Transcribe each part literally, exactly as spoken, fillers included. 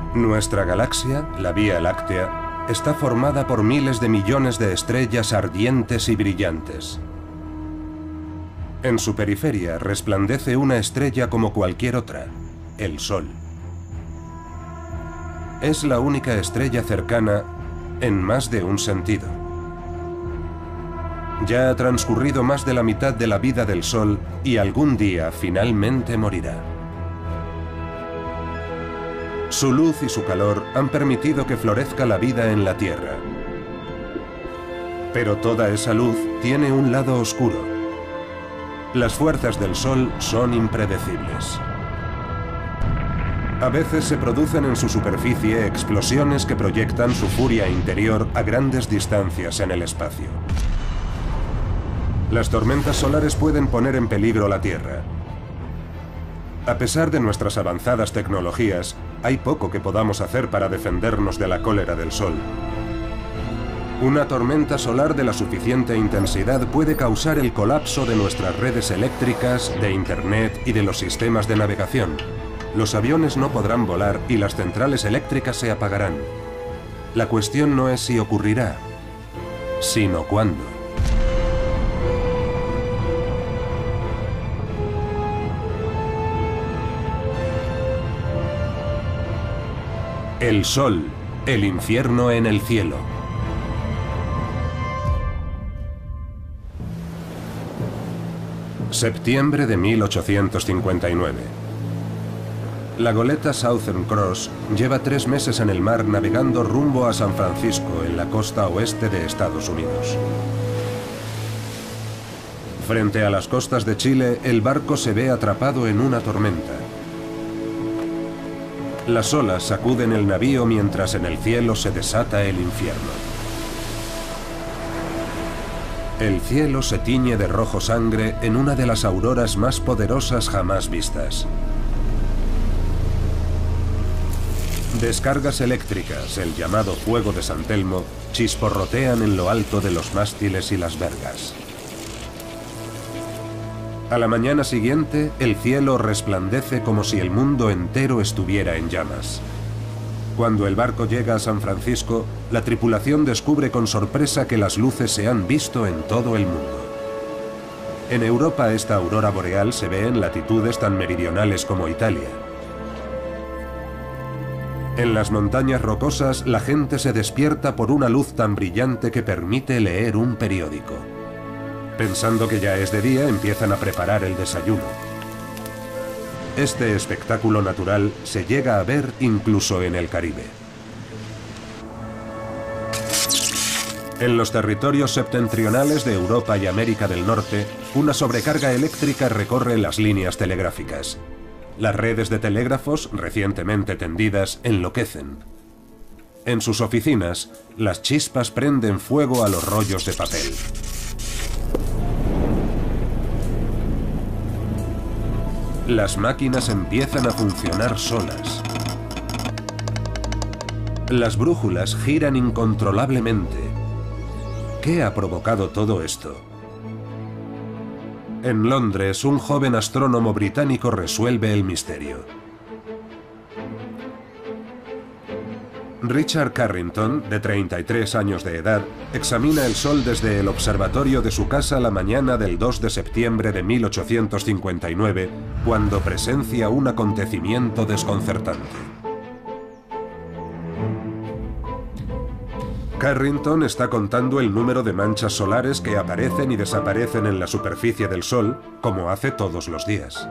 Nuestra galaxia, la Vía Láctea, está formada por miles de millones de estrellas ardientes y brillantes. En su periferia resplandece una estrella como cualquier otra, el Sol. Es la única estrella cercana en más de un sentido. Ya ha transcurrido más de la mitad de la vida del Sol y algún día finalmente morirá. Su luz y su calor han permitido que florezca la vida en la Tierra. Pero toda esa luz tiene un lado oscuro. Las fuerzas del Sol son impredecibles. A veces se producen en su superficie explosiones que proyectan su furia interior a grandes distancias en el espacio. Las tormentas solares pueden poner en peligro la Tierra. A pesar de nuestras avanzadas tecnologías, hay poco que podamos hacer para defendernos de la cólera del Sol. Una tormenta solar de la suficiente intensidad puede causar el colapso de nuestras redes eléctricas, de Internet y de los sistemas de navegación. Los aviones no podrán volar y las centrales eléctricas se apagarán. La cuestión no es si ocurrirá, sino cuándo. El Sol, el infierno en el cielo. Septiembre de mil ochocientos cincuenta y nueve. La goleta Southern Cross lleva tres meses en el mar navegando rumbo a San Francisco, en la costa oeste de Estados Unidos. Frente a las costas de Chile, el barco se ve atrapado en una tormenta. Las olas sacuden el navío mientras en el cielo se desata el infierno. El cielo se tiñe de rojo sangre en una de las auroras más poderosas jamás vistas. Descargas eléctricas, el llamado fuego de San Telmo, chisporrotean en lo alto de los mástiles y las vergas. A la mañana siguiente, el cielo resplandece como si el mundo entero estuviera en llamas. Cuando el barco llega a San Francisco, la tripulación descubre con sorpresa que las luces se han visto en todo el mundo. En Europa, esta aurora boreal se ve en latitudes tan meridionales como Italia. En las montañas rocosas, la gente se despierta por una luz tan brillante que permite leer un periódico. Pensando que ya es de día, empiezan a preparar el desayuno. Este espectáculo natural se llega a ver incluso en el Caribe. En los territorios septentrionales de Europa y América del Norte, una sobrecarga eléctrica recorre las líneas telegráficas. Las redes de telégrafos, recientemente tendidas, enloquecen. En sus oficinas, las chispas prenden fuego a los rollos de papel. Las máquinas empiezan a funcionar solas. Las brújulas giran incontrolablemente. ¿Qué ha provocado todo esto? En Londres, un joven astrónomo británico resuelve el misterio. Richard Carrington, de treinta y tres años de edad, examina el Sol desde el observatorio de su casa la mañana del dos de septiembre de mil ochocientos cincuenta y nueve, cuando presencia un acontecimiento desconcertante. Carrington está contando el número de manchas solares que aparecen y desaparecen en la superficie del Sol, como hace todos los días.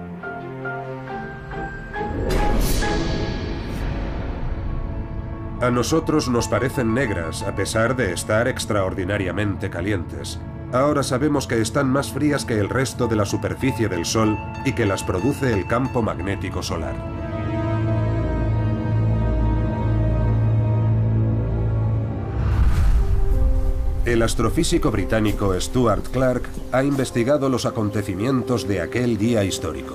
A nosotros nos parecen negras, a pesar de estar extraordinariamente calientes. Ahora sabemos que están más frías que el resto de la superficie del Sol y que las produce el campo magnético solar. El astrofísico británico Stuart Clark ha investigado los acontecimientos de aquel día histórico.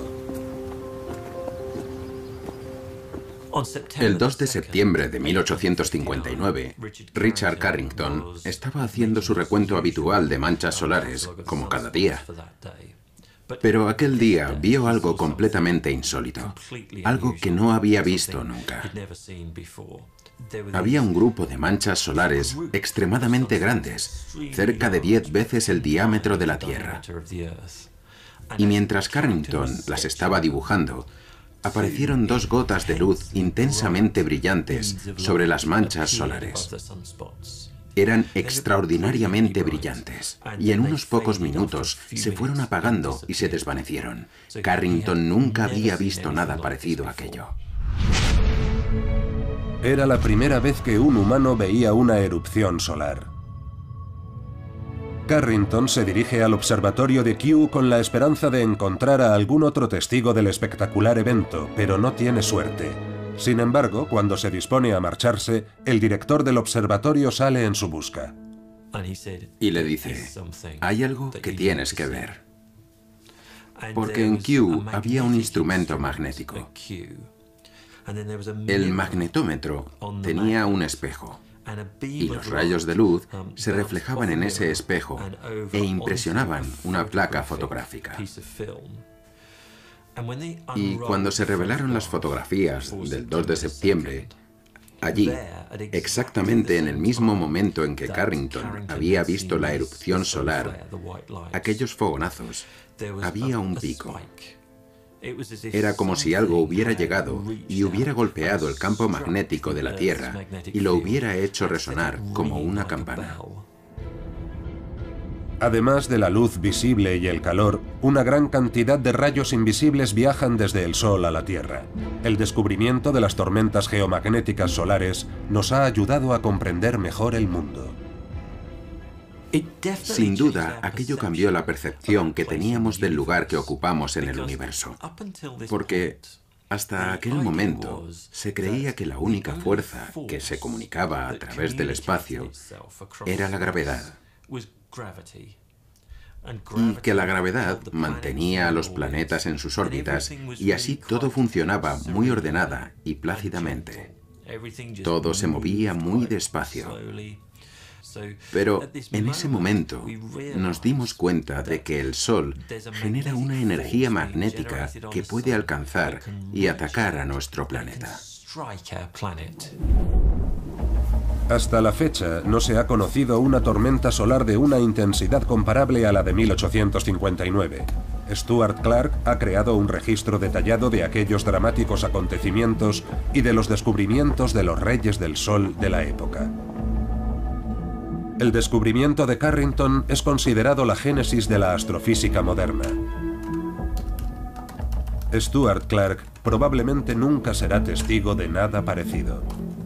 El dos de septiembre de mil ochocientos cincuenta y nueve, Richard Carrington estaba haciendo su recuento habitual de manchas solares, como cada día. Pero aquel día vio algo completamente insólito, algo que no había visto nunca. Había un grupo de manchas solares extremadamente grandes, cerca de diez veces el diámetro de la Tierra. Y mientras Carrington las estaba dibujando, aparecieron dos gotas de luz intensamente brillantes sobre las manchas solares. Eran extraordinariamente brillantes, y en unos pocos minutos se fueron apagando y se desvanecieron. Carrington nunca había visto nada parecido a aquello. Era la primera vez que un humano veía una erupción solar. Carrington se dirige al observatorio de Kew con la esperanza de encontrar a algún otro testigo del espectacular evento, pero no tiene suerte. Sin embargo, cuando se dispone a marcharse, el director del observatorio sale en su busca. Y le dice, hay algo que tienes que ver. Porque en Kew había un instrumento magnético. El magnetómetro tenía un espejo, y los rayos de luz se reflejaban en ese espejo e impresionaban una placa fotográfica. Y cuando se revelaron las fotografías del dos de septiembre, allí, exactamente en el mismo momento en que Carrington había visto la erupción solar, aquellos fogonazos, había un pico. Era como si algo hubiera llegado y hubiera golpeado el campo magnético de la Tierra y lo hubiera hecho resonar como una campana. Además de la luz visible y el calor, una gran cantidad de rayos invisibles viajan desde el Sol a la Tierra. El descubrimiento de las tormentas geomagnéticas solares nos ha ayudado a comprender mejor el mundo. Sin duda, aquello cambió la percepción que teníamos del lugar que ocupamos en el universo. Porque hasta aquel momento se creía que la única fuerza que se comunicaba a través del espacio era la gravedad. Y que la gravedad mantenía a los planetas en sus órbitas y así todo funcionaba muy ordenada y plácidamente. Todo se movía muy despacio. Pero en ese momento nos dimos cuenta de que el Sol genera una energía magnética que puede alcanzar y atacar a nuestro planeta. Hasta la fecha, no se ha conocido una tormenta solar de una intensidad comparable a la de mil ochocientos cincuenta y nueve. Stuart Clark ha creado un registro detallado de aquellos dramáticos acontecimientos y de los descubrimientos de los reyes del Sol de la época. El descubrimiento de Carrington es considerado la génesis de la astrofísica moderna. Stuart Clark probablemente nunca será testigo de nada parecido.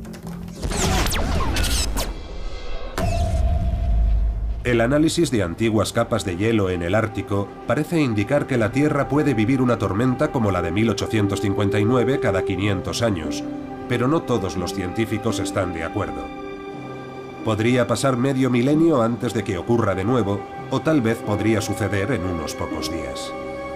El análisis de antiguas capas de hielo en el Ártico parece indicar que la Tierra puede vivir una tormenta como la de mil ochocientos cincuenta y nueve cada quinientos años, pero no todos los científicos están de acuerdo. Podría pasar medio milenio antes de que ocurra de nuevo, o tal vez podría suceder en unos pocos días.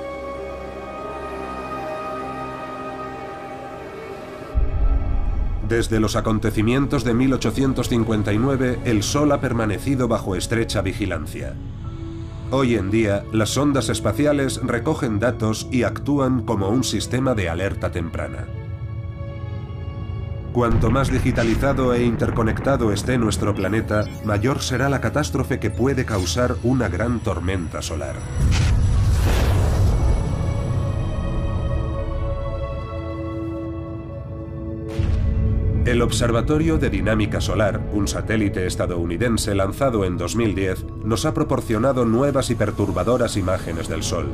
Desde los acontecimientos de mil ochocientos cincuenta y nueve, el Sol ha permanecido bajo estrecha vigilancia. Hoy en día, las sondas espaciales recogen datos y actúan como un sistema de alerta temprana. Cuanto más digitalizado e interconectado esté nuestro planeta, mayor será la catástrofe que puede causar una gran tormenta solar. El Observatorio de Dinámica Solar, un satélite estadounidense lanzado en dos mil diez, nos ha proporcionado nuevas y perturbadoras imágenes del Sol.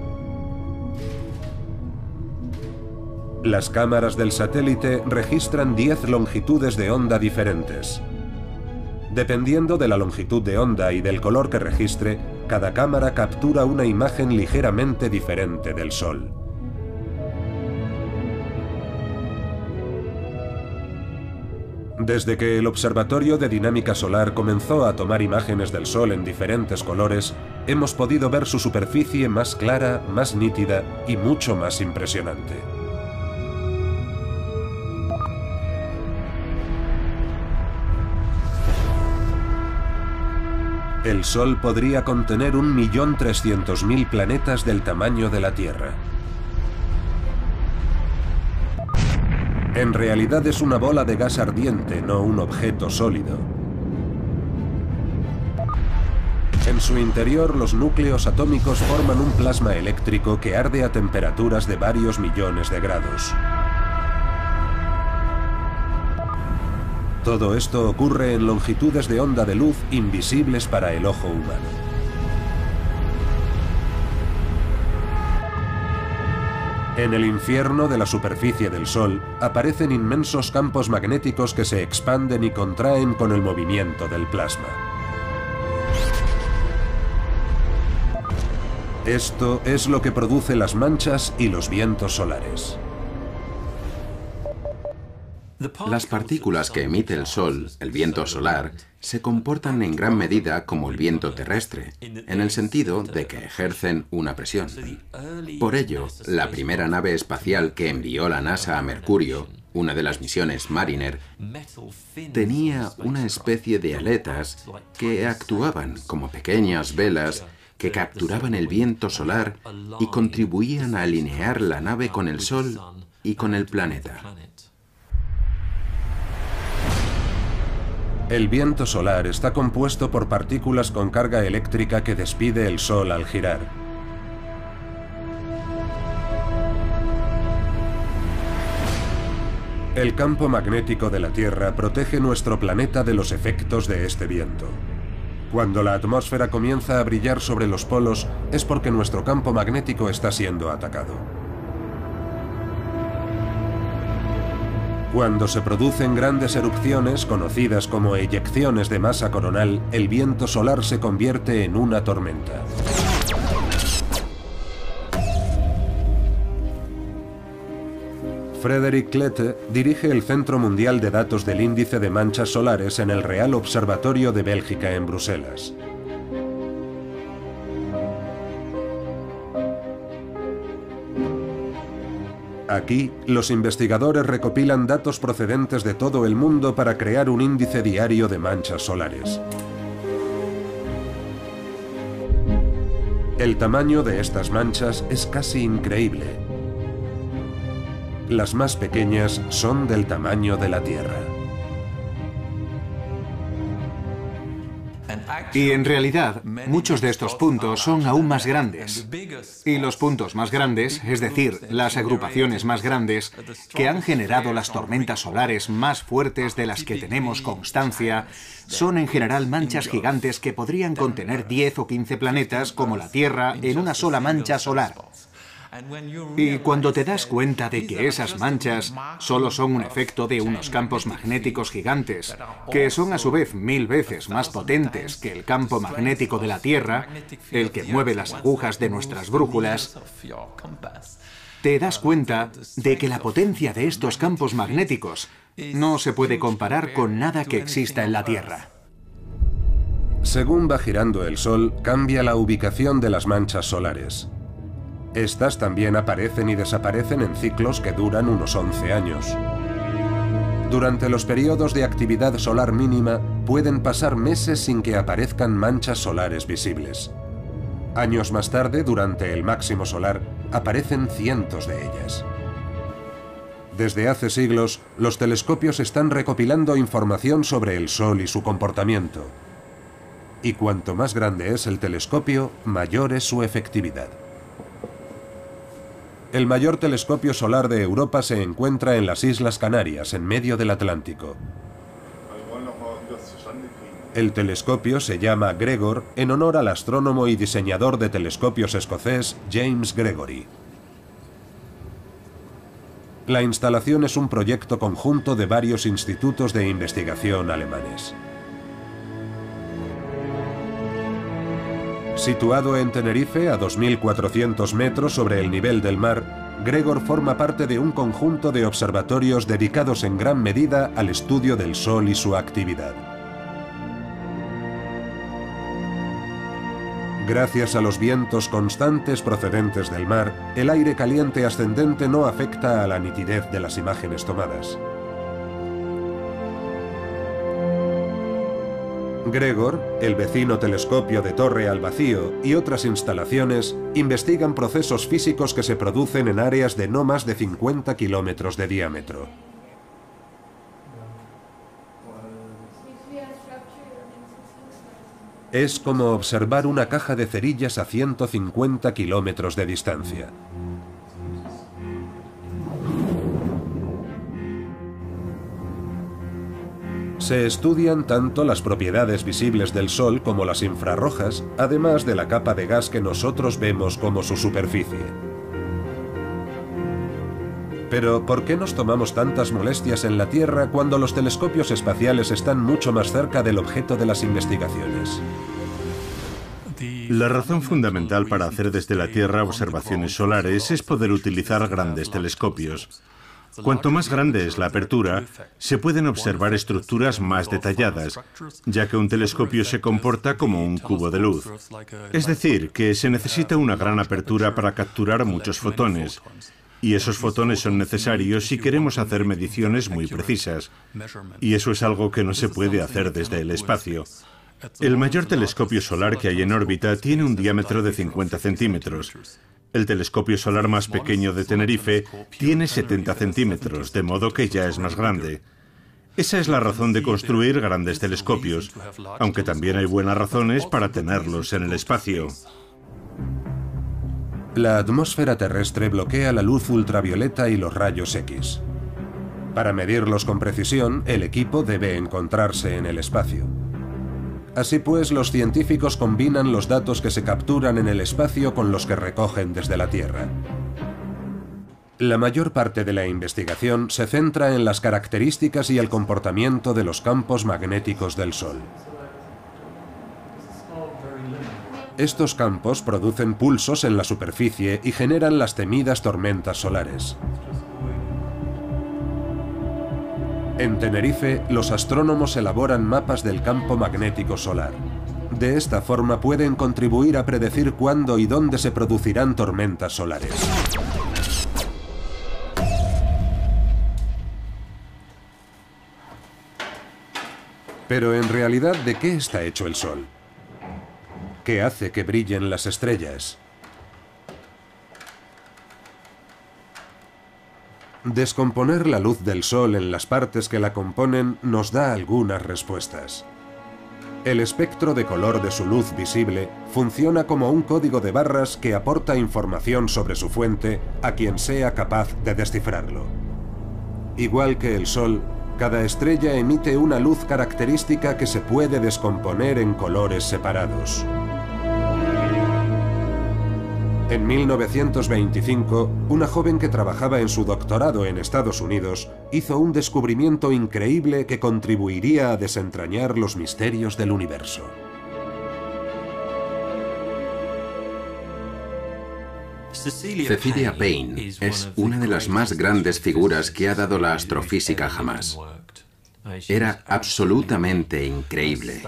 Las cámaras del satélite registran diez longitudes de onda diferentes. Dependiendo de la longitud de onda y del color que registre, cada cámara captura una imagen ligeramente diferente del Sol. Desde que el Observatorio de Dinámica Solar comenzó a tomar imágenes del Sol en diferentes colores, hemos podido ver su superficie más clara, más nítida y mucho más impresionante. El Sol podría contener un millón trescientos mil planetas del tamaño de la Tierra. En realidad es una bola de gas ardiente, no un objeto sólido. En su interior, los núcleos atómicos forman un plasma eléctrico que arde a temperaturas de varios millones de grados. Todo esto ocurre en longitudes de onda de luz invisibles para el ojo humano. En el infierno de la superficie del Sol aparecen inmensos campos magnéticos que se expanden y contraen con el movimiento del plasma. Esto es lo que produce las manchas y los vientos solares. Las partículas que emite el Sol, el viento solar, se comportan en gran medida como el viento terrestre, en el sentido de que ejercen una presión. Por ello, la primera nave espacial que envió la NASA a Mercurio, una de las misiones Mariner, tenía una especie de aletas que actuaban como pequeñas velas que capturaban el viento solar y contribuían a alinear la nave con el Sol y con el planeta. El viento solar está compuesto por partículas con carga eléctrica que despide el Sol al girar. El campo magnético de la Tierra protege nuestro planeta de los efectos de este viento. Cuando la atmósfera comienza a brillar sobre los polos, es porque nuestro campo magnético está siendo atacado. Cuando se producen grandes erupciones, conocidas como eyecciones de masa coronal, el viento solar se convierte en una tormenta. Frederick Klette dirige el Centro Mundial de Datos del Índice de Manchas Solares en el Real Observatorio de Bélgica en Bruselas. Aquí, los investigadores recopilan datos procedentes de todo el mundo para crear un índice diario de manchas solares. El tamaño de estas manchas es casi increíble. Las más pequeñas son del tamaño de la Tierra. Y en realidad, muchos de estos puntos son aún más grandes. Y los puntos más grandes, es decir, las agrupaciones más grandes, que han generado las tormentas solares más fuertes de las que tenemos constancia, son en general manchas gigantes que podrían contener diez o quince planetas como la Tierra en una sola mancha solar. Y cuando te das cuenta de que esas manchas solo son un efecto de unos campos magnéticos gigantes, que son a su vez mil veces más potentes que el campo magnético de la Tierra, el que mueve las agujas de nuestras brújulas, te das cuenta de que la potencia de estos campos magnéticos no se puede comparar con nada que exista en la Tierra. Según va girando el Sol, cambia la ubicación de las manchas solares. Estas también aparecen y desaparecen en ciclos que duran unos once años. Durante los periodos de actividad solar mínima, pueden pasar meses sin que aparezcan manchas solares visibles. Años más tarde, durante el máximo solar, aparecen cientos de ellas. Desde hace siglos, los telescopios están recopilando información sobre el Sol y su comportamiento. Y cuanto más grande es el telescopio, mayor es su efectividad. El mayor telescopio solar de Europa se encuentra en las Islas Canarias, en medio del Atlántico. El telescopio se llama Gregor en honor al astrónomo y diseñador de telescopios escocés James Gregory. La instalación es un proyecto conjunto de varios institutos de investigación alemanes. Situado en Tenerife, a dos mil cuatrocientos metros sobre el nivel del mar, Gregor forma parte de un conjunto de observatorios dedicados en gran medida al estudio del Sol y su actividad. Gracias a los vientos constantes procedentes del mar, el aire caliente ascendente no afecta a la nitidez de las imágenes tomadas. Gregor, el vecino telescopio de Torre al Vacío y otras instalaciones investigan procesos físicos que se producen en áreas de no más de cincuenta kilómetros de diámetro. Es como observar una caja de cerillas a ciento cincuenta kilómetros de distancia. Se estudian tanto las propiedades visibles del Sol como las infrarrojas, además de la capa de gas que nosotros vemos como su superficie. Pero, ¿por qué nos tomamos tantas molestias en la Tierra cuando los telescopios espaciales están mucho más cerca del objeto de las investigaciones? La razón fundamental para hacer desde la Tierra observaciones solares es poder utilizar grandes telescopios. Cuanto más grande es la apertura, se pueden observar estructuras más detalladas, ya que un telescopio se comporta como un cubo de luz. Es decir, que se necesita una gran apertura para capturar muchos fotones, y esos fotones son necesarios si queremos hacer mediciones muy precisas, y eso es algo que no se puede hacer desde el espacio. El mayor telescopio solar que hay en órbita tiene un diámetro de cincuenta centímetros. El telescopio solar más pequeño de Tenerife tiene setenta centímetros, de modo que ya es más grande. Esa es la razón de construir grandes telescopios, aunque también hay buenas razones para tenerlos en el espacio. La atmósfera terrestre bloquea la luz ultravioleta y los rayos X. Para medirlos con precisión, el equipo debe encontrarse en el espacio. Así pues, los científicos combinan los datos que se capturan en el espacio con los que recogen desde la Tierra. La mayor parte de la investigación se centra en las características y el comportamiento de los campos magnéticos del Sol. Estos campos producen pulsos en la superficie y generan las temidas tormentas solares. En Tenerife, los astrónomos elaboran mapas del campo magnético solar. De esta forma pueden contribuir a predecir cuándo y dónde se producirán tormentas solares. Pero en realidad, ¿de qué está hecho el Sol? ¿Qué hace que brillen las estrellas? Descomponer la luz del Sol en las partes que la componen nos da algunas respuestas. El espectro de color de su luz visible funciona como un código de barras que aporta información sobre su fuente a quien sea capaz de descifrarlo. Igual que el Sol, cada estrella emite una luz característica que se puede descomponer en colores separados. En mil novecientos veinticinco, una joven que trabajaba en su doctorado en Estados Unidos hizo un descubrimiento increíble que contribuiría a desentrañar los misterios del universo. Cecilia Payne es una de las más grandes figuras que ha dado la astrofísica jamás. Era absolutamente increíble.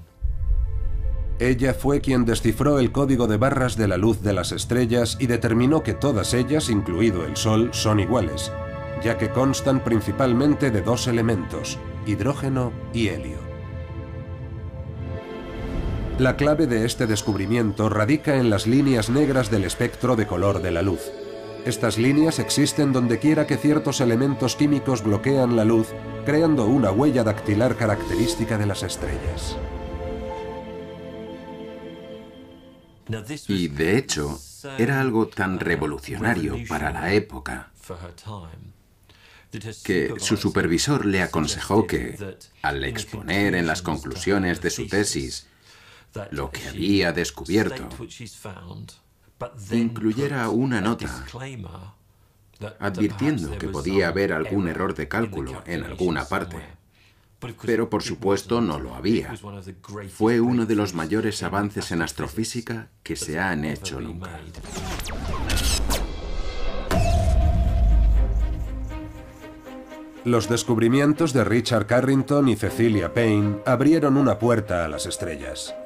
Ella fue quien descifró el código de barras de la luz de las estrellas y determinó que todas ellas, incluido el Sol, son iguales, ya que constan principalmente de dos elementos, hidrógeno y helio. La clave de este descubrimiento radica en las líneas negras del espectro de color de la luz. Estas líneas existen donde quiera que ciertos elementos químicos bloquean la luz, creando una huella dactilar característica de las estrellas. Y de hecho, era algo tan revolucionario para la época que su supervisor le aconsejó que, al exponer en las conclusiones de su tesis lo que había descubierto, incluyera una nota advirtiendo que podía haber algún error de cálculo en alguna parte. Pero por supuesto no lo había. Fue uno de los mayores avances en astrofísica que se han hecho nunca. Los descubrimientos de Richard Carrington y Cecilia Payne abrieron una puerta a las estrellas.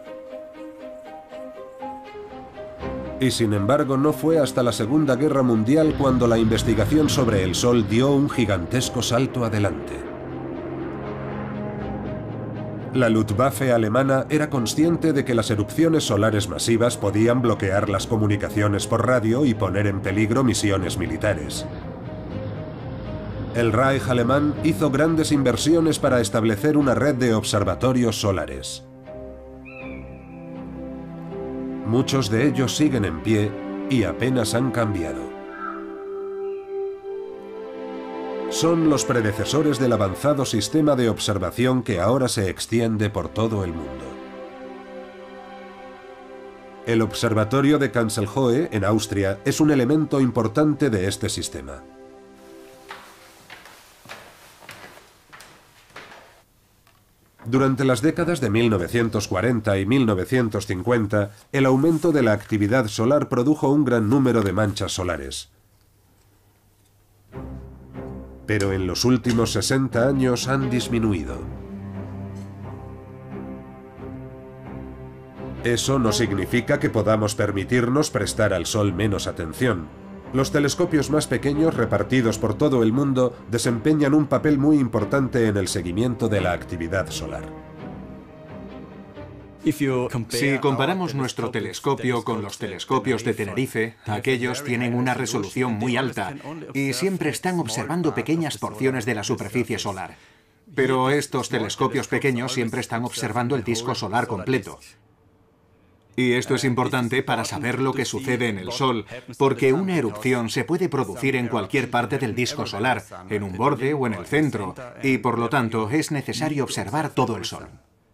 Y sin embargo, no fue hasta la Segunda Guerra Mundial cuando la investigación sobre el Sol dio un gigantesco salto adelante. La Luftwaffe alemana era consciente de que las erupciones solares masivas podían bloquear las comunicaciones por radio y poner en peligro misiones militares. El Reich alemán hizo grandes inversiones para establecer una red de observatorios solares. Muchos de ellos siguen en pie y apenas han cambiado. Son los predecesores del avanzado sistema de observación que ahora se extiende por todo el mundo. El observatorio de Kanzelhoe, en Austria, es un elemento importante de este sistema. Durante las décadas de mil novecientos cuarenta y mil novecientos cincuenta, el aumento de la actividad solar produjo un gran número de manchas solares. Pero en los últimos sesenta años han disminuido. Eso no significa que podamos permitirnos prestar al Sol menos atención. Los telescopios más pequeños repartidos por todo el mundo desempeñan un papel muy importante en el seguimiento de la actividad solar. Si comparamos nuestro telescopio con los telescopios de Tenerife, aquellos tienen una resolución muy alta y siempre están observando pequeñas porciones de la superficie solar. Pero estos telescopios pequeños siempre están observando el disco solar completo. Y esto es importante para saber lo que sucede en el Sol, porque una erupción se puede producir en cualquier parte del disco solar, en un borde o en el centro, y por lo tanto es necesario observar todo el Sol.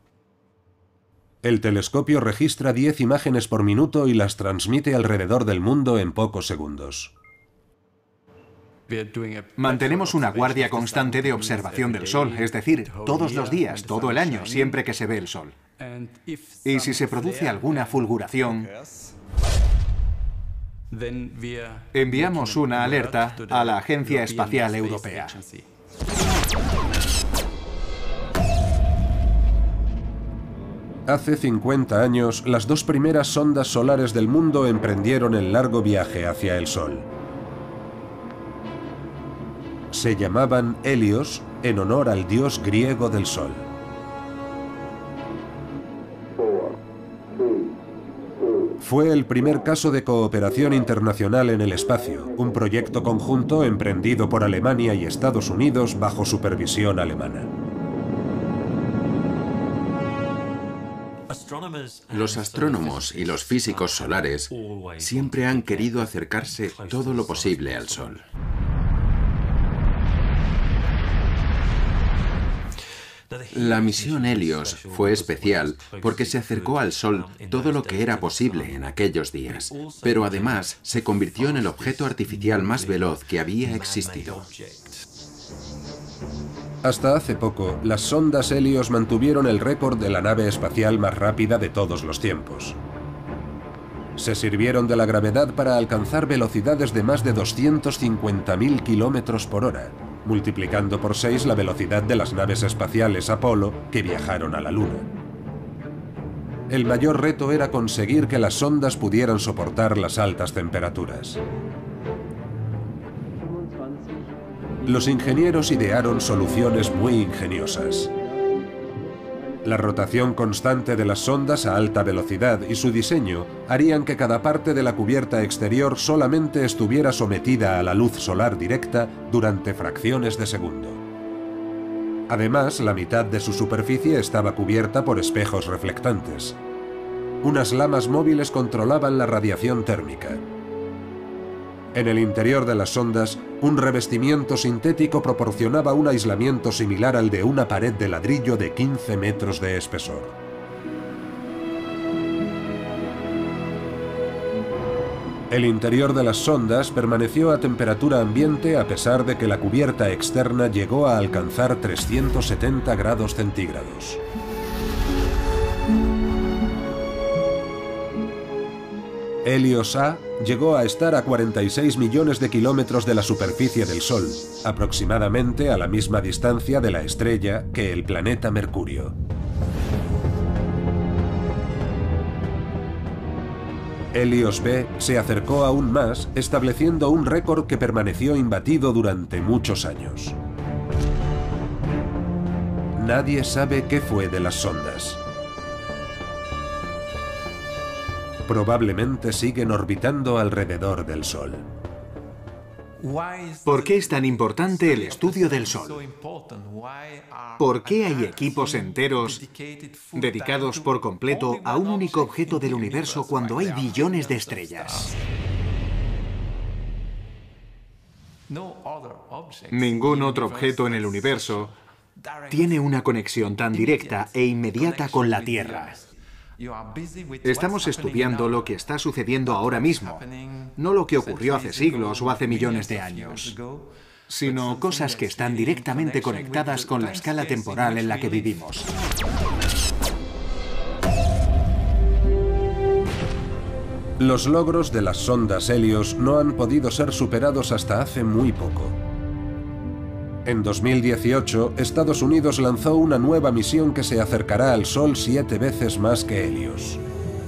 El telescopio registra diez imágenes por minuto y las transmite alrededor del mundo en pocos segundos. Mantenemos una guardia constante de observación del Sol, es decir, todos los días, todo el año, siempre que se ve el Sol. Y si se produce alguna fulguración, enviamos una alerta a la Agencia Espacial Europea. Hace cincuenta años, las dos primeras sondas solares del mundo emprendieron el largo viaje hacia el Sol. Se llamaban Helios en honor al dios griego del Sol. Fue el primer caso de cooperación internacional en el espacio, un proyecto conjunto emprendido por Alemania y Estados Unidos bajo supervisión alemana. Los astrónomos y los físicos solares siempre han querido acercarse todo lo posible al Sol. La misión Helios fue especial porque se acercó al Sol todo lo que era posible en aquellos días, pero además se convirtió en el objeto artificial más veloz que había existido. Hasta hace poco, las sondas Helios mantuvieron el récord de la nave espacial más rápida de todos los tiempos. Se sirvieron de la gravedad para alcanzar velocidades de más de doscientos cincuenta mil kilómetros por hora, multiplicando por seis la velocidad de las naves espaciales Apolo que viajaron a la Luna. El mayor reto era conseguir que las sondas pudieran soportar las altas temperaturas. Los ingenieros idearon soluciones muy ingeniosas. La rotación constante de las sondas a alta velocidad y su diseño harían que cada parte de la cubierta exterior solamente estuviera sometida a la luz solar directa durante fracciones de segundo. Además, la mitad de su superficie estaba cubierta por espejos reflectantes. Unas lamas móviles controlaban la radiación térmica. En el interior de las sondas, un revestimiento sintético proporcionaba un aislamiento similar al de una pared de ladrillo de quince metros de espesor. El interior de las sondas permaneció a temperatura ambiente a pesar de que la cubierta externa llegó a alcanzar trescientos setenta grados centígrados. Helios A llegó a estar a cuarenta y seis millones de kilómetros de la superficie del Sol, aproximadamente a la misma distancia de la estrella que el planeta Mercurio. Helios B se acercó aún más, estableciendo un récord que permaneció imbatido durante muchos años. Nadie sabe qué fue de las sondas. Probablemente siguen orbitando alrededor del Sol. ¿Por qué es tan importante el estudio del Sol? ¿Por qué hay equipos enteros dedicados por completo a un único objeto del universo cuando hay billones de estrellas? Ningún otro objeto en el universo tiene una conexión tan directa e inmediata con la Tierra. Estamos estudiando lo que está sucediendo ahora mismo, no lo que ocurrió hace siglos o hace millones de años, sino cosas que están directamente conectadas con la escala temporal en la que vivimos. Los logros de las sondas Helios no han podido ser superados hasta hace muy poco. En dos mil dieciocho, Estados Unidos lanzó una nueva misión que se acercará al Sol siete veces más que Helios.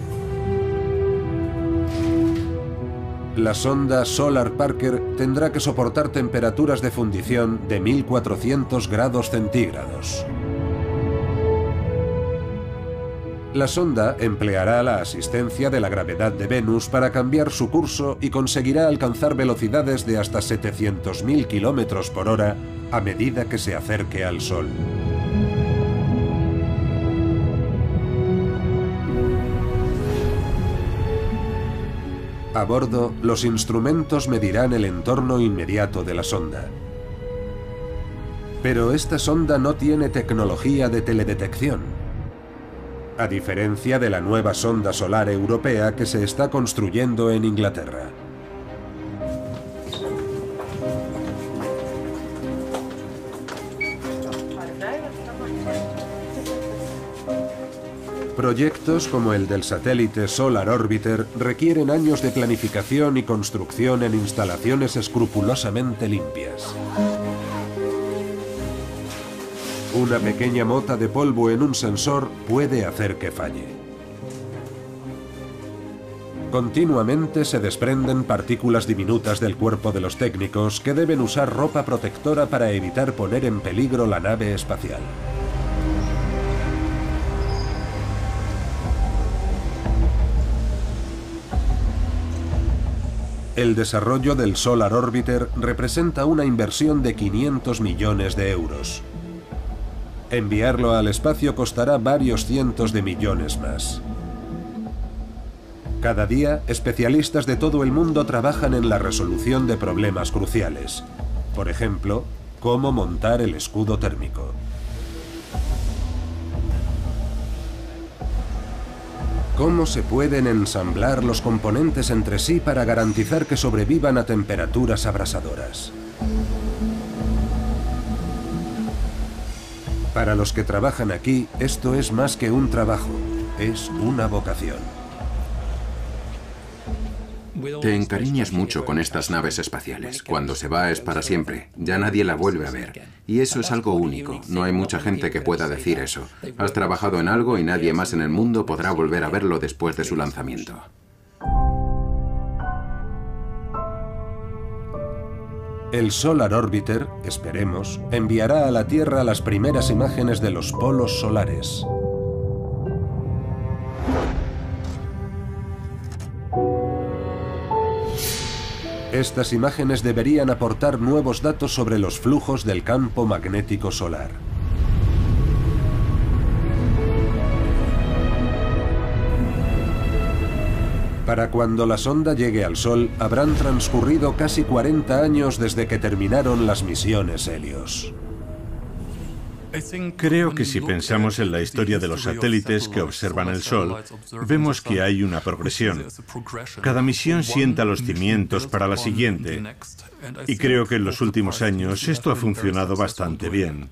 La sonda Solar Parker tendrá que soportar temperaturas de fundición de mil cuatrocientos grados centígrados. La sonda empleará la asistencia de la gravedad de Venus para cambiar su curso y conseguirá alcanzar velocidades de hasta setecientos mil kilómetros por hora a medida que se acerque al Sol. A bordo, los instrumentos medirán el entorno inmediato de la sonda. Pero esta sonda no tiene tecnología de teledetección, a diferencia de la nueva sonda solar europea que se está construyendo en Inglaterra. Proyectos como el del satélite Solar Orbiter requieren años de planificación y construcción en instalaciones escrupulosamente limpias. Una pequeña mota de polvo en un sensor puede hacer que falle. Continuamente se desprenden partículas diminutas del cuerpo de los técnicos que deben usar ropa protectora para evitar poner en peligro la nave espacial. El desarrollo del Solar Orbiter representa una inversión de quinientos millones de euros. Enviarlo al espacio costará varios cientos de millones más. Cada día, especialistas de todo el mundo trabajan en la resolución de problemas cruciales. Por ejemplo, cómo montar el escudo térmico. ¿Cómo se pueden ensamblar los componentes entre sí para garantizar que sobrevivan a temperaturas abrasadoras? Para los que trabajan aquí, esto es más que un trabajo, es una vocación. Te encariñas mucho con estas naves espaciales. Cuando se va es para siempre. Ya nadie la vuelve a ver. Y eso es algo único. No hay mucha gente que pueda decir eso. Has trabajado en algo y nadie más en el mundo podrá volver a verlo después de su lanzamiento. El Solar Orbiter, esperemos, enviará a la Tierra las primeras imágenes de los polos solares. Estas imágenes deberían aportar nuevos datos sobre los flujos del campo magnético solar. Para cuando la sonda llegue al Sol, habrán transcurrido casi cuarenta años desde que terminaron las misiones Helios. Creo que si pensamos en la historia de los satélites que observan el Sol, vemos que hay una progresión. Cada misión sienta los cimientos para la siguiente, y creo que en los últimos años esto ha funcionado bastante bien.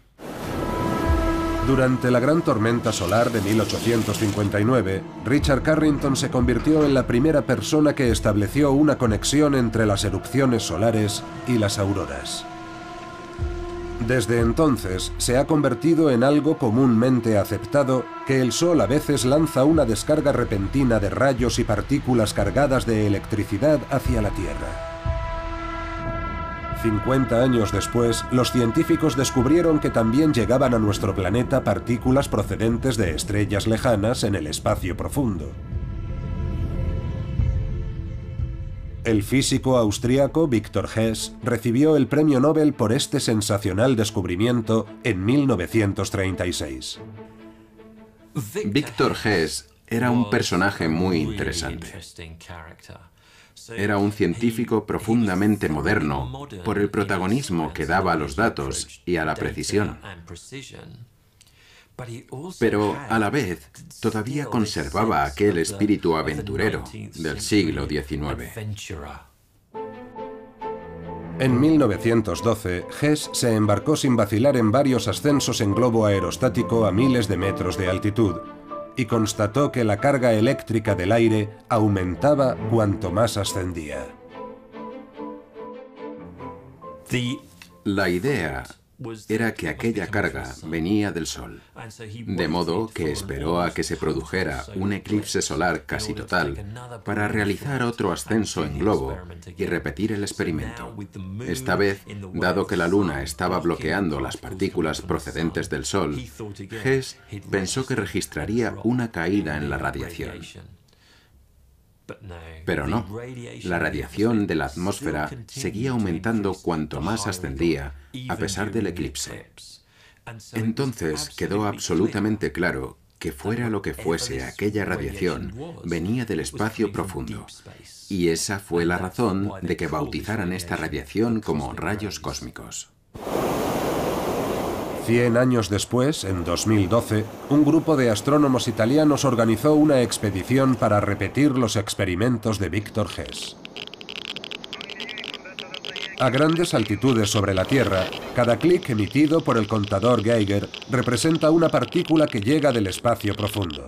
Durante la gran tormenta solar de mil ochocientos cincuenta y nueve, Richard Carrington se convirtió en la primera persona que estableció una conexión entre las erupciones solares y las auroras. Desde entonces, se ha convertido en algo comúnmente aceptado que el Sol a veces lanza una descarga repentina de rayos y partículas cargadas de electricidad hacia la Tierra. cincuenta años después, los científicos descubrieron que también llegaban a nuestro planeta partículas procedentes de estrellas lejanas en el espacio profundo. El físico austriaco Victor Hess recibió el premio Nobel por este sensacional descubrimiento en mil novecientos treinta y seis. Victor Hess era un personaje muy interesante. Era un científico profundamente moderno por el protagonismo que daba a los datos y a la precisión. Pero, a la vez, todavía conservaba aquel espíritu aventurero del siglo diecinueve. En mil novecientos doce, Hess se embarcó sin vacilar en varios ascensos en globo aerostático a miles de metros de altitud y constató que la carga eléctrica del aire aumentaba cuanto más ascendía. La idea era que aquella carga venía del Sol, de modo que esperó a que se produjera un eclipse solar casi total para realizar otro ascenso en globo y repetir el experimento. Esta vez, dado que la Luna estaba bloqueando las partículas procedentes del Sol, Hess pensó que registraría una caída en la radiación. Pero no, la radiación de la atmósfera seguía aumentando cuanto más ascendía, a pesar del eclipse. Entonces quedó absolutamente claro que fuera lo que fuese aquella radiación, venía del espacio profundo. Y esa fue la razón de que bautizaran esta radiación como rayos cósmicos. Cien años después, en dos mil doce, un grupo de astrónomos italianos organizó una expedición para repetir los experimentos de Victor Hess. A grandes altitudes sobre la Tierra, cada clic emitido por el contador Geiger representa una partícula que llega del espacio profundo.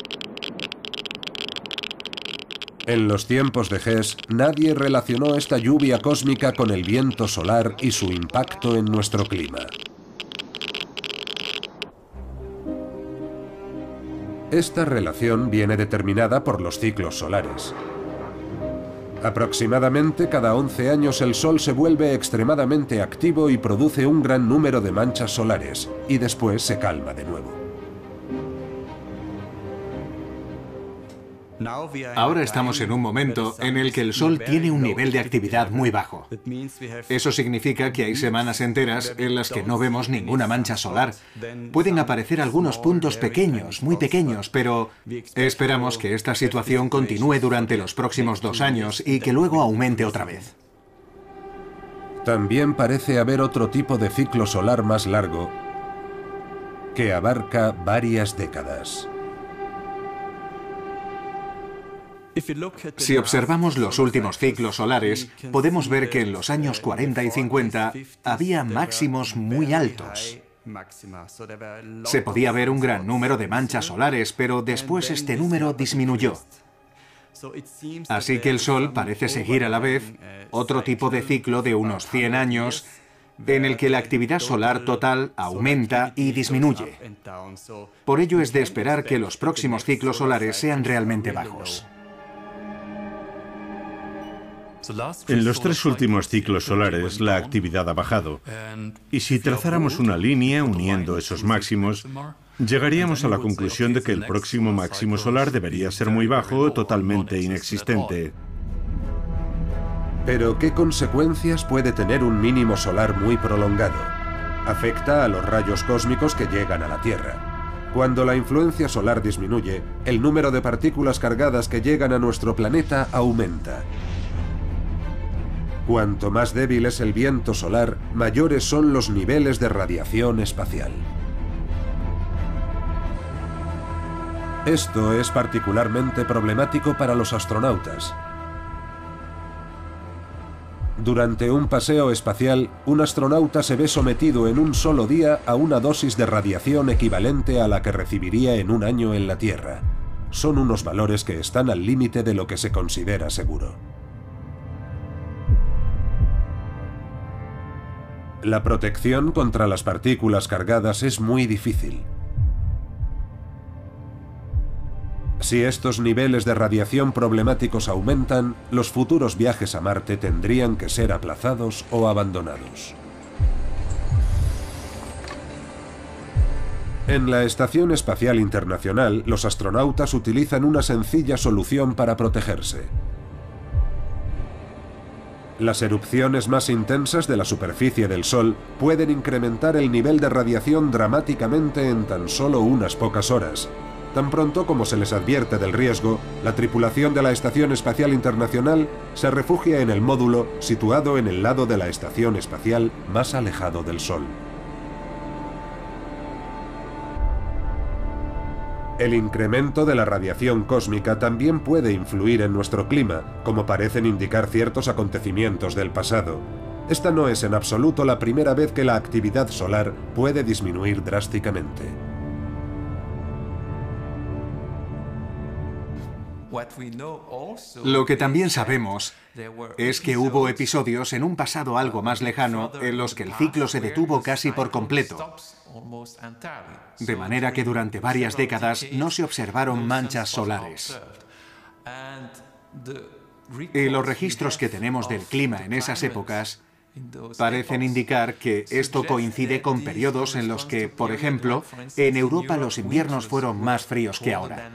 En los tiempos de Hess, nadie relacionó esta lluvia cósmica con el viento solar y su impacto en nuestro clima. Esta relación viene determinada por los ciclos solares. Aproximadamente cada once años el Sol se vuelve extremadamente activo y produce un gran número de manchas solares, y después se calma de nuevo. Ahora estamos en un momento en el que el Sol tiene un nivel de actividad muy bajo. Eso significa que hay semanas enteras en las que no vemos ninguna mancha solar. Pueden aparecer algunos puntos pequeños, muy pequeños, pero esperamos que esta situación continúe durante los próximos dos años y que luego aumente otra vez. También parece haber otro tipo de ciclo solar más largo que abarca varias décadas. Si observamos los últimos ciclos solares, podemos ver que en los años cuarenta y cincuenta había máximos muy altos. Se podía ver un gran número de manchas solares, pero después este número disminuyó. Así que el Sol parece seguir a la vez otro tipo de ciclo de unos cien años, en el que la actividad solar total aumenta y disminuye. Por ello es de esperar que los próximos ciclos solares sean realmente bajos. En los tres últimos ciclos solares la actividad ha bajado, y si trazáramos una línea uniendo esos máximos, llegaríamos a la conclusión de que el próximo máximo solar debería ser muy bajo o totalmente inexistente. Pero, ¿qué consecuencias puede tener un mínimo solar muy prolongado? Afecta a los rayos cósmicos que llegan a la Tierra. Cuando la influencia solar disminuye, el número de partículas cargadas que llegan a nuestro planeta aumenta. Cuanto más débil es el viento solar, mayores son los niveles de radiación espacial. Esto es particularmente problemático para los astronautas. Durante un paseo espacial, un astronauta se ve sometido en un solo día a una dosis de radiación equivalente a la que recibiría en un año en la Tierra. Son unos valores que están al límite de lo que se considera seguro. La protección contra las partículas cargadas es muy difícil. Si estos niveles de radiación problemáticos aumentan, los futuros viajes a Marte tendrían que ser aplazados o abandonados. En la Estación Espacial Internacional, los astronautas utilizan una sencilla solución para protegerse. Las erupciones más intensas de la superficie del Sol pueden incrementar el nivel de radiación dramáticamente en tan solo unas pocas horas. Tan pronto como se les advierte del riesgo, la tripulación de la Estación Espacial Internacional se refugia en el módulo situado en el lado de la estación espacial más alejado del Sol. El incremento de la radiación cósmica también puede influir en nuestro clima, como parecen indicar ciertos acontecimientos del pasado. Esta no es en absoluto la primera vez que la actividad solar puede disminuir drásticamente. Lo que también sabemos es que hubo episodios en un pasado algo más lejano en los que el ciclo se detuvo casi por completo, de manera que durante varias décadas no se observaron manchas solares. Y los registros que tenemos del clima en esas épocas parecen indicar que esto coincide con periodos en los que, por ejemplo, en Europa los inviernos fueron más fríos que ahora.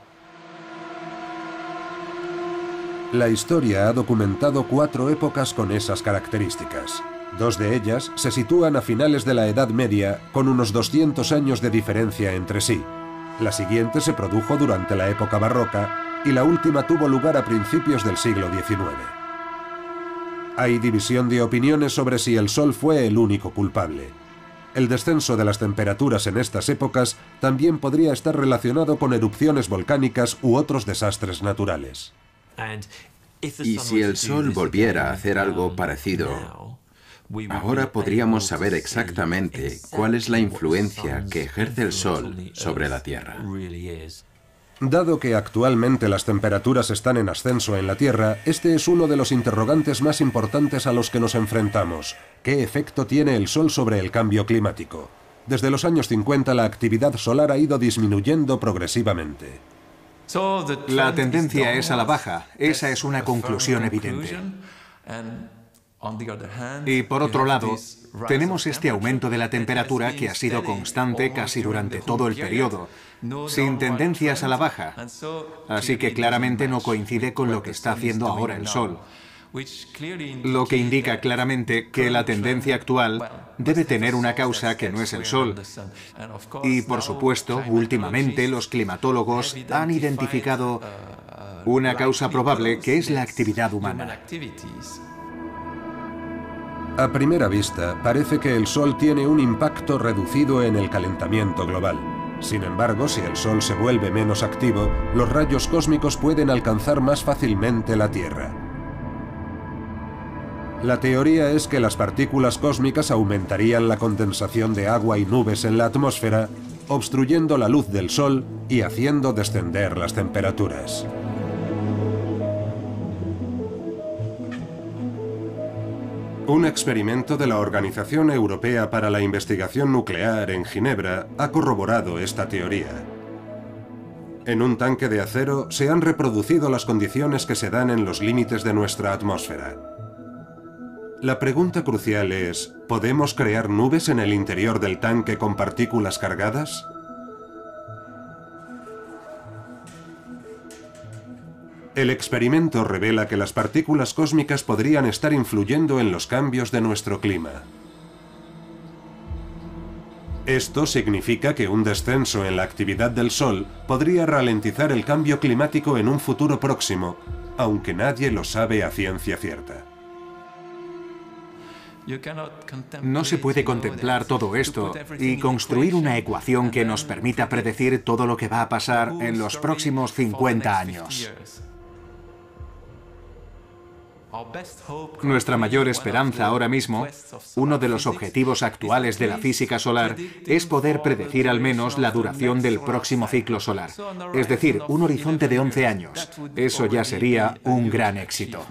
La historia ha documentado cuatro épocas con esas características. Dos de ellas se sitúan a finales de la Edad Media, con unos doscientos años de diferencia entre sí. La siguiente se produjo durante la época barroca y la última tuvo lugar a principios del siglo diecinueve. Hay división de opiniones sobre si el Sol fue el único culpable. El descenso de las temperaturas en estas épocas también podría estar relacionado con erupciones volcánicas u otros desastres naturales. Y si el Sol volviera a hacer algo parecido, ahora podríamos saber exactamente cuál es la influencia que ejerce el Sol sobre la Tierra. Dado que actualmente las temperaturas están en ascenso en la Tierra, este es uno de los interrogantes más importantes a los que nos enfrentamos. ¿Qué efecto tiene el Sol sobre el cambio climático? Desde los años cincuenta la actividad solar ha ido disminuyendo progresivamente. La tendencia es a la baja, esa es una conclusión evidente. Y por otro lado, tenemos este aumento de la temperatura que ha sido constante casi durante todo el periodo, sin tendencias a la baja, así que claramente no coincide con lo que está haciendo ahora el Sol, lo que indica claramente que la tendencia actual debe tener una causa que no es el Sol. Y por supuesto, últimamente los climatólogos han identificado una causa probable que es la actividad humana. A primera vista, parece que el Sol tiene un impacto reducido en el calentamiento global. Sin embargo, si el Sol se vuelve menos activo, los rayos cósmicos pueden alcanzar más fácilmente la Tierra. La teoría es que las partículas cósmicas aumentarían la condensación de agua y nubes en la atmósfera, obstruyendo la luz del Sol y haciendo descender las temperaturas. Un experimento de la Organización Europea para la Investigación Nuclear en Ginebra ha corroborado esta teoría. En un tanque de acero se han reproducido las condiciones que se dan en los límites de nuestra atmósfera. La pregunta crucial es, ¿podemos crear nubes en el interior del tanque con partículas cargadas? El experimento revela que las partículas cósmicas podrían estar influyendo en los cambios de nuestro clima. Esto significa que un descenso en la actividad del Sol podría ralentizar el cambio climático en un futuro próximo, aunque nadie lo sabe a ciencia cierta. No se puede contemplar todo esto y construir una ecuación que nos permita predecir todo lo que va a pasar en los próximos cincuenta años. Nuestra mayor esperanza ahora mismo, uno de los objetivos actuales de la física solar, es poder predecir al menos la duración del próximo ciclo solar, es decir, un horizonte de once años. Eso ya sería un gran éxito.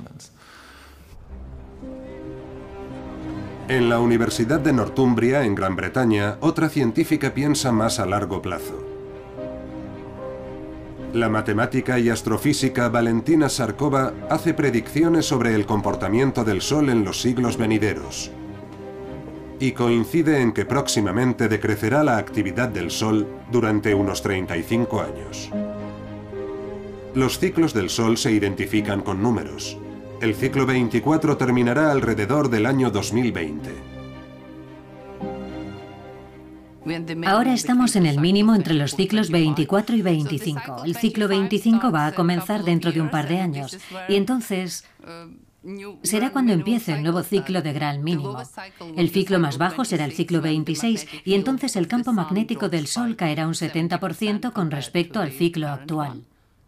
En la Universidad de Northumbria, en Gran Bretaña, otra científica piensa más a largo plazo. La matemática y astrofísica Valentina Sarkova hace predicciones sobre el comportamiento del Sol en los siglos venideros. Y coincide en que próximamente decrecerá la actividad del Sol durante unos treinta y cinco años. Los ciclos del Sol se identifican con números. El ciclo veinticuatro terminará alrededor del año dos mil veinte. Ahora estamos en el mínimo entre los ciclos veinticuatro y veinticinco. El ciclo veinticinco va a comenzar dentro de un par de años. Y entonces será cuando empiece el nuevo ciclo de gran mínimo. El ciclo más bajo será el ciclo veintiséis y entonces el campo magnético del Sol caerá un setenta por ciento con respecto al ciclo actual.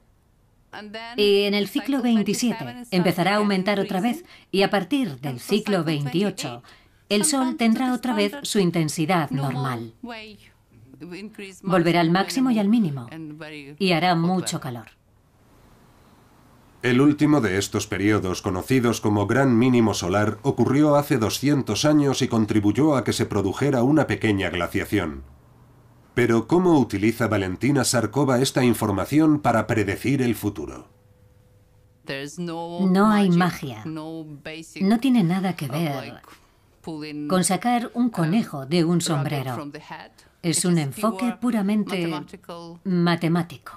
Y en el ciclo veintisiete empezará a aumentar otra vez y a partir del ciclo veintiocho el Sol tendrá otra vez su intensidad normal. Volverá al máximo y al mínimo y hará mucho calor. El último de estos periodos, conocidos como Gran Mínimo Solar, ocurrió hace doscientos años y contribuyó a que se produjera una pequeña glaciación. Pero ¿cómo utiliza Valentina Sarkova esta información para predecir el futuro? No hay magia. No tiene nada que ver con sacar un conejo de un sombrero. Es un enfoque puramente matemático.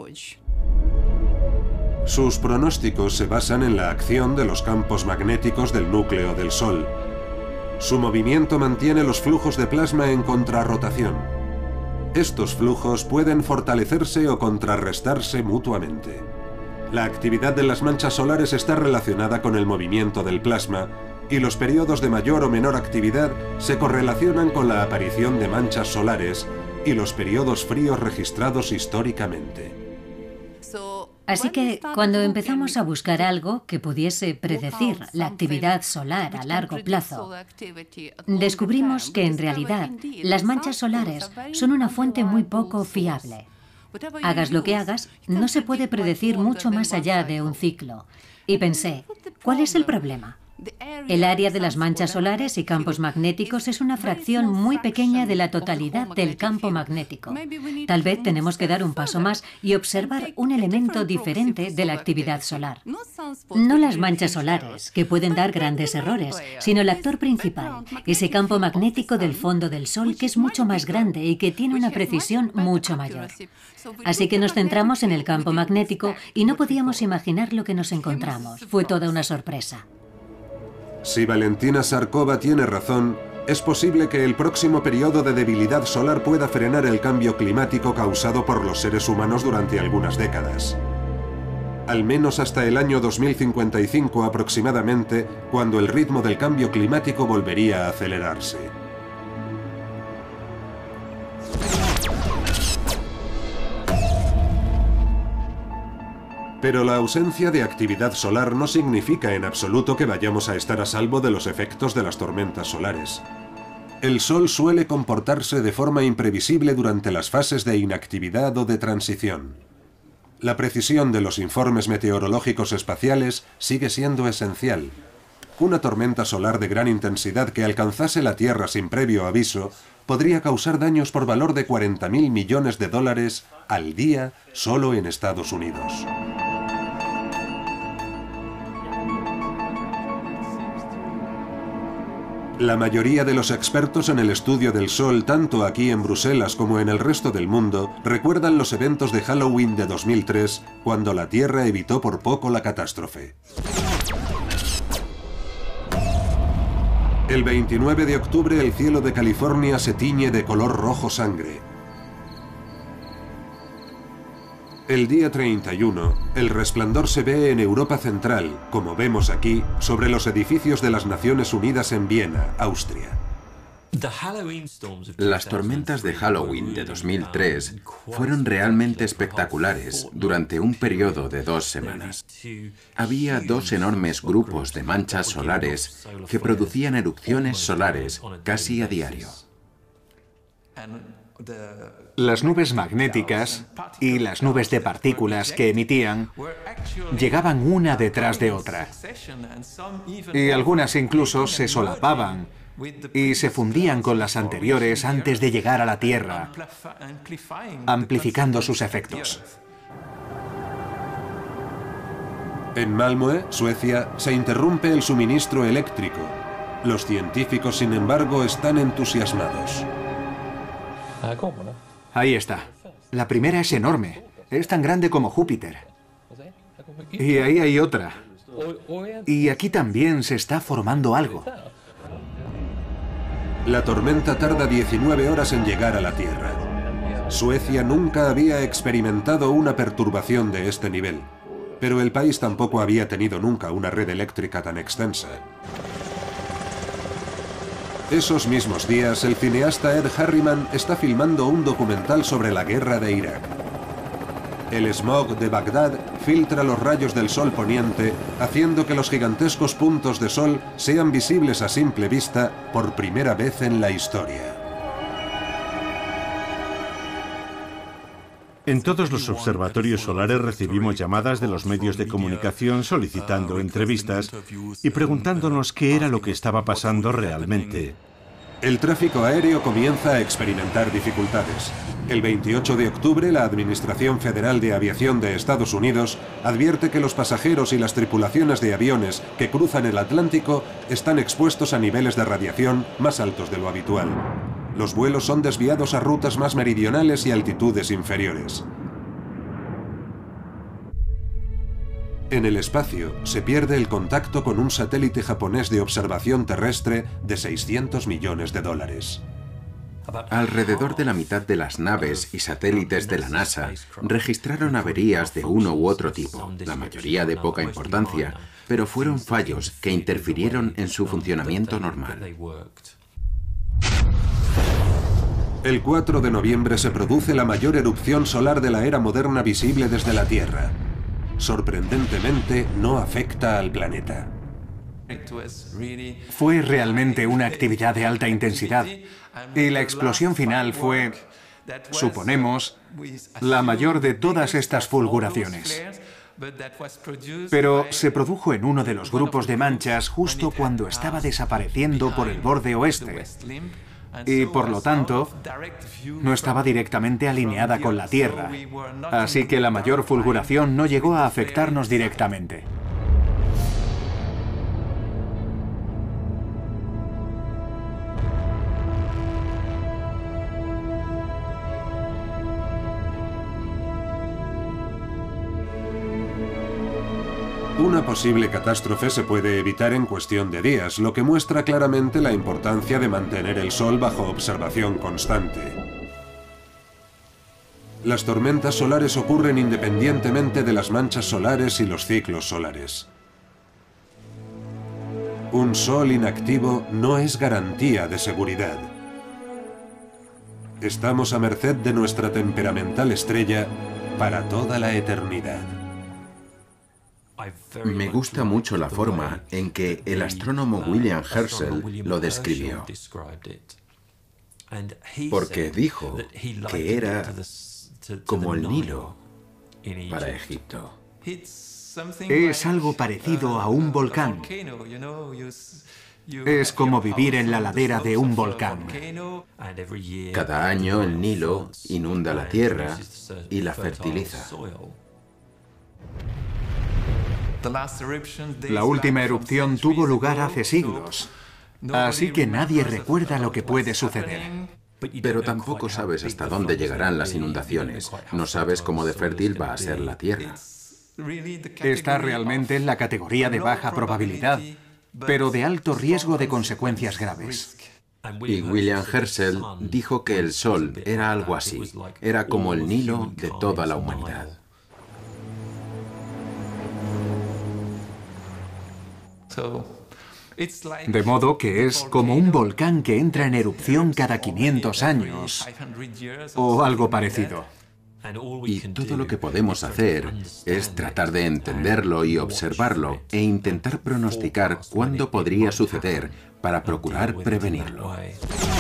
Sus pronósticos se basan en la acción de los campos magnéticos del núcleo del Sol. Su movimiento mantiene los flujos de plasma en contrarrotación. Estos flujos pueden fortalecerse o contrarrestarse mutuamente. La actividad de las manchas solares está relacionada con el movimiento del plasma y los periodos de mayor o menor actividad se correlacionan con la aparición de manchas solares y los periodos fríos registrados históricamente. Así que cuando empezamos a buscar algo que pudiese predecir la actividad solar a largo plazo, descubrimos que en realidad las manchas solares son una fuente muy poco fiable. Hagas lo que hagas, no se puede predecir mucho más allá de un ciclo. Y pensé, ¿cuál es el problema? El área de las manchas solares y campos magnéticos es una fracción muy pequeña de la totalidad del campo magnético. Tal vez tenemos que dar un paso más y observar un elemento diferente de la actividad solar. No las manchas solares, que pueden dar grandes errores, sino el actor principal, ese campo magnético del fondo del Sol que es mucho más grande y que tiene una precisión mucho mayor. Así que nos centramos en el campo magnético y no podíamos imaginar lo que nos encontramos. Fue toda una sorpresa. Si Valentina Sarkova tiene razón, es posible que el próximo periodo de debilidad solar pueda frenar el cambio climático causado por los seres humanos durante algunas décadas. Al menos hasta el año dos mil cincuenta y cinco aproximadamente, cuando el ritmo del cambio climático volvería a acelerarse. Pero la ausencia de actividad solar no significa en absoluto que vayamos a estar a salvo de los efectos de las tormentas solares. El Sol suele comportarse de forma imprevisible durante las fases de inactividad o de transición. La precisión de los informes meteorológicos espaciales sigue siendo esencial. Una tormenta solar de gran intensidad que alcanzase la Tierra sin previo aviso podría causar daños por valor de cuarenta mil millones de dólares al día solo en Estados Unidos. La mayoría de los expertos en el estudio del Sol, tanto aquí en Bruselas como en el resto del mundo, recuerdan los eventos de Halloween de dos mil tres, cuando la Tierra evitó por poco la catástrofe. El veintinueve de octubre el cielo de California se tiñe de color rojo sangre. El día treinta y uno, el resplandor se ve en Europa Central, como vemos aquí, sobre los edificios de las Naciones Unidas en Viena, Austria. Las tormentas de Halloween de dos mil tres fueron realmente espectaculares durante un periodo de dos semanas. Había dos enormes grupos de manchas solares que producían erupciones solares casi a diario. Las nubes magnéticas y las nubes de partículas que emitían llegaban una detrás de otra. Y algunas incluso se solapaban y se fundían con las anteriores antes de llegar a la Tierra, amplificando sus efectos. En Malmö, Suecia, se interrumpe el suministro eléctrico. Los científicos, sin embargo, están entusiasmados. Ahí está. La primera es enorme. Es tan grande como Júpiter. Y ahí hay otra. Y aquí también se está formando algo. La tormenta tarda diecinueve horas en llegar a la Tierra. Suecia nunca había experimentado una perturbación de este nivel, pero el país tampoco había tenido nunca una red eléctrica tan extensa. Esos mismos días, el cineasta Ed Harriman está filmando un documental sobre la guerra de Irak. El smog de Bagdad filtra los rayos del sol poniente, haciendo que los gigantescos puntos de sol sean visibles a simple vista por primera vez en la historia. En todos los observatorios solares recibimos llamadas de los medios de comunicación solicitando entrevistas y preguntándonos qué era lo que estaba pasando realmente. El tráfico aéreo comienza a experimentar dificultades. El veintiocho de octubre, la Administración Federal de Aviación de Estados Unidos advierte que los pasajeros y las tripulaciones de aviones que cruzan el Atlántico están expuestos a niveles de radiación más altos de lo habitual. Los vuelos son desviados a rutas más meridionales y altitudes inferiores. En el espacio, se pierde el contacto con un satélite japonés de observación terrestre de seiscientos millones de dólares. Alrededor de la mitad de las naves y satélites de la NASA registraron averías de uno u otro tipo, la mayoría de poca importancia, pero fueron fallos que interfirieron en su funcionamiento normal. El cuatro de noviembre se produce la mayor erupción solar de la era moderna visible desde la Tierra. Sorprendentemente, no afecta al planeta. Fue realmente una actividad de alta intensidad. Y la explosión final fue, suponemos, la mayor de todas estas fulguraciones. Pero se produjo en uno de los grupos de manchas justo cuando estaba desapareciendo por el borde oeste. Y por lo tanto, no estaba directamente alineada con la Tierra. Así que la mayor fulguración no llegó a afectarnos directamente. Una posible catástrofe se puede evitar en cuestión de días, lo que muestra claramente la importancia de mantener el Sol bajo observación constante. Las tormentas solares ocurren independientemente de las manchas solares y los ciclos solares. Un Sol inactivo no es garantía de seguridad. Estamos a merced de nuestra temperamental estrella para toda la eternidad. Me gusta mucho la forma en que el astrónomo William Herschel lo describió, porque dijo que era como el Nilo para Egipto. Es algo parecido a un volcán. Es como vivir en la ladera de un volcán. Cada año el Nilo inunda la tierra y la fertiliza. La última erupción tuvo lugar hace siglos, así que nadie recuerda lo que puede suceder. Pero tampoco sabes hasta dónde llegarán las inundaciones. No sabes cómo de fértil va a ser la tierra. Está realmente en la categoría de baja probabilidad, pero de alto riesgo de consecuencias graves. Y William Herschel dijo que el Sol era algo así. Era como el Nilo de toda la humanidad. De modo que es como un volcán que entra en erupción cada quinientos años, o algo parecido. Y todo lo que podemos hacer es tratar de entenderlo y observarlo e intentar pronosticar cuándo podría suceder para procurar prevenirlo.